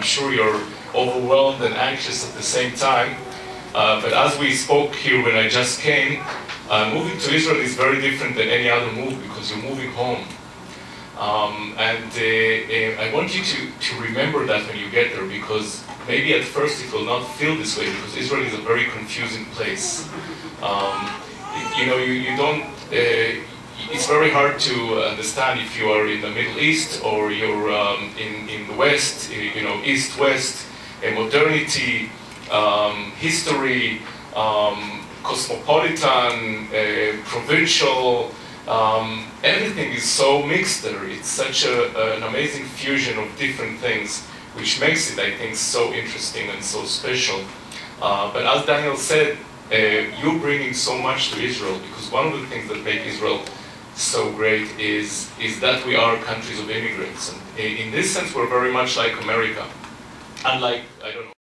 I'm sure you're overwhelmed and anxious at the same time. But as we spoke here when I just came, moving to Israel is very different than any other move because you're moving home. I want you to remember that when you get there, because maybe at first it will not feel this way, because Israel is a very confusing place. You don't, it's very hard to understand if you are in the Middle East or you're in the West, East-West, modernity, history, cosmopolitan, provincial, everything is so mixed there. It's such an amazing fusion of different things, which makes it, I think, so interesting and so special. But as Daniel said, you're bringing so much to Israel, because one of the things that make Israel so great is that we are countries of immigrants. And in this sense, we're very much like America. Unlike, I don't know,